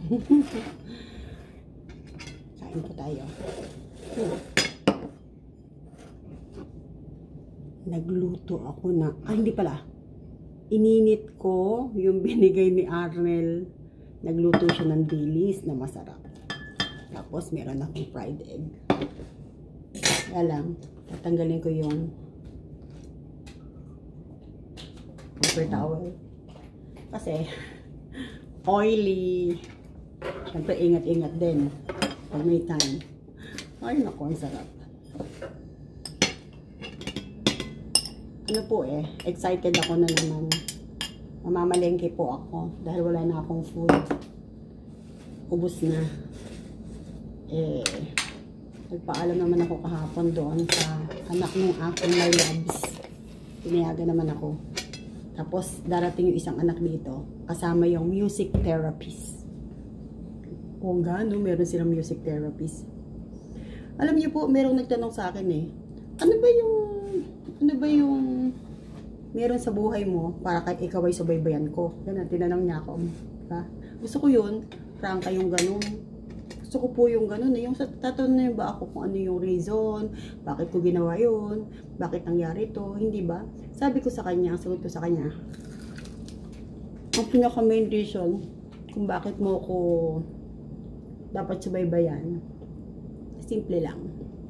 Kain po tayo. Nagluto ako na, hindi pala. Ininit ko yung binigay ni Arnel. Nagluto siya ng dilis na masarap. Tapos meron akong fried egg. Kaya lang, tatanggalin ko yung paper towel. Kasi, oily. Siyempre, ingat-ingat din. Pag may time. Ay, naku, ang sarap. Ano po excited ako na naman. Mamamalengke po ako. Dahil wala na akong food. Ubus na. Nagpaalam naman ako kahapon doon sa anak ng aking my loves. Pinayagan naman ako. Tapos, darating yung isang anak dito. Kasama yung music therapist. Kung gaano, meron silang music therapist. Alam niyo po, merong nagtanong sa akin ano ba yung meron sa buhay mo para kahit ikaw ay subaybayan ko? Ganun, tinanong niya ako. Diba? Gusto ko yun, prangka yung ganun. Gusto ko po yung ganun yung tatanungin ba ako kung ano yung reason, bakit ko ginawa yun, bakit nangyari to, hindi ba? Sabi ko sa kanya, ang sagot ko sa kanya, ang pinaka main reason kung bakit mo ko dapat subaybayan, simple lang.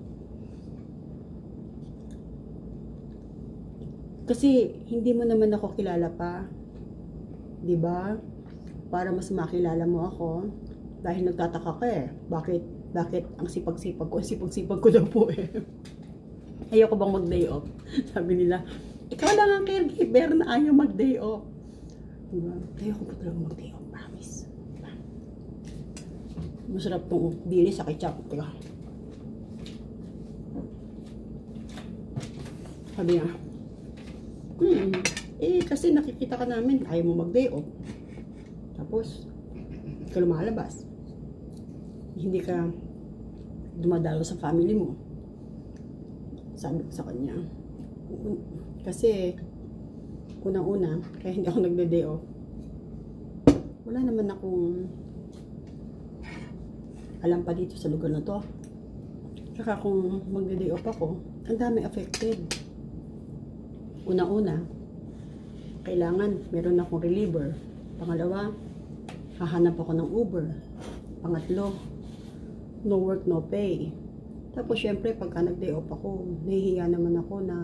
Kasi hindi mo naman ako kilala pa. 'Di ba? Para mas makilala mo ako, dahil nagtataka ka Bakit ang sipag-sipag ko? Sipag-sipag ko daw po Ayoko bang mag-day off? Sabi nila, ikaw lang ang caregiver na ayaw mag-day off. Diba? Ayoko po talaga mag-day off, promise. Diba? Masarap tong dili sa ketchup. Diba? Sabi niya, kasi nakikita ka namin, ayaw mo mag-day off. Tapos, hindi ka lumalabas. Hindi ka dumadalo sa family mo. Sabi ko sa kanya. Kasi, unang-una, kaya hindi ako nagde-day off. Wala naman akong alam pa dito sa lugar na to. Saka kung magde-day off ako, ang dami affected. Una-una, kailangan meron akong reliever. Pangalawa, hahanap ako ng Uber. Pangatlo, no work, no pay. Tapos syempre, pagka nag-day off ako, nahihiya naman ako na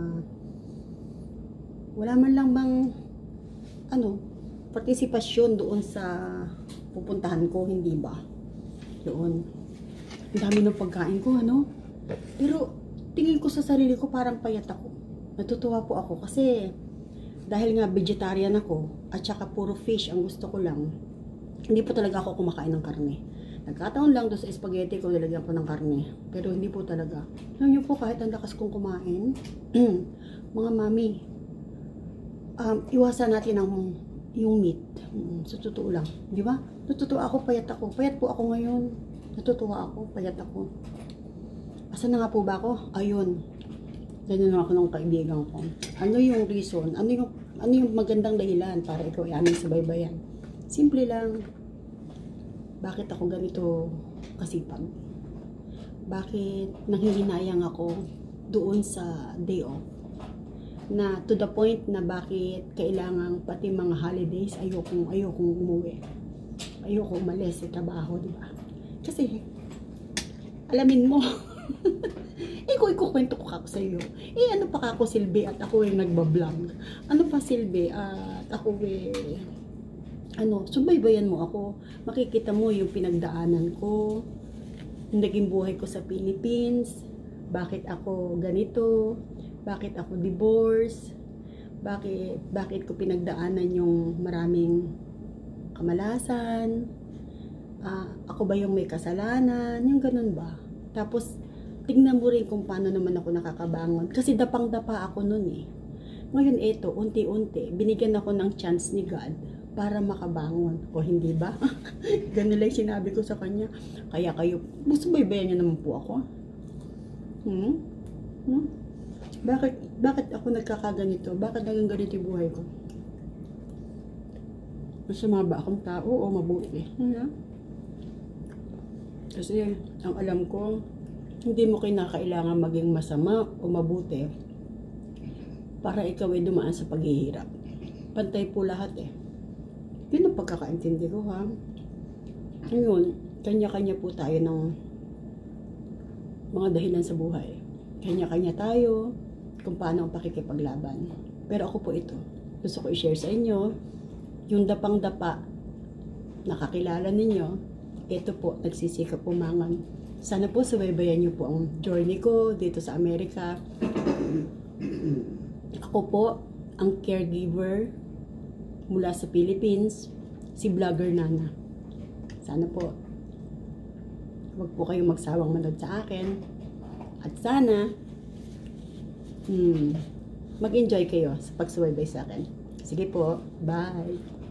wala man lang bang partisipasyon doon sa pupuntahan ko, hindi ba? Doon. Ang dami ng pagkain ko, Pero, tingin ko sa sarili ko parang payat ako. Natutuwa po ako kasi dahil nga vegetarian ako at saka puro fish ang gusto ko lang, hindi po talaga ako kumakain ng karne. Nagkataon lang doon sa spaghetti ko, nilagyan ko ng karne. Pero hindi po talaga. Alam niyo po, kahit ang lakas kong kumain, mga mami, iwasan natin yung meat. Sa totoo lang. Di ba? Natutuwa ako, payat ako. Payat po ako ngayon. Natutuwa ako, payat ako. Asan na nga po ba ako? Ayun. Ganyan ako ng kaibigan ko. Ano yung reason? Ano yung magandang dahilan para ikaw ay aming subaybayan? Simple lang. Bakit ako ganito kasipag? Bakit nanghihinayang ako doon sa day off? Na to the point na bakit kailangan pati mga holidays ayokong umuwi. Ayoko umalis sa trabaho, di ba? Kasi alamin mo kung ikukwento ko ako sa iyo. Ano pa ako silbi at ako nagbablog? Ano pa silbi at ako subaybayan mo ako. Makikita mo yung pinagdaanan ko, yung naging buhay ko sa Philippines, bakit ako ganito, bakit ako divorce, bakit ko pinagdaanan yung maraming kamalasan, ako ba yung may kasalanan, yung ganun ba. Tapos tingnan mo rin kung paano naman ako nakakabangon. Kasi dapang-dapa ako nun Ngayon unti-unti, binigyan ako ng chance ni God para makabangon. O hindi ba? Ganun lang sinabi ko sa kanya. Kaya kayo, subaybayan niyo naman po ako. Bakit ako nagkakaganito? Bakit naging ganito yung buhay ko? Masama ba akong tao o mabuti? Kasi ang alam ko, hindi mo kinakailangan maging masama o mabuti para ikaw ay dumaan sa paghihirap. Pantay po lahat eh. Yun ang pagkakaintindi ko ha. Ngayon, kanya-kanya po tayo ng mga dahilan sa buhay. Kanya-kanya tayo kung paano ang pakikipaglaban. Pero ako po ito. Gusto ko i-share sa inyo yung dapang-dapa nakakilala ninyo. Ito po, nagsisikap pumangan. Sana po subaybayan niyo po ang journey ko dito sa Amerika. Ako po ang caregiver mula sa Philippines, si Vlogger Nana. Sana po wag po kayong magsawang manood sa akin. At sana mag-enjoy kayo sa pagsubaybay sa akin. Sige po, bye!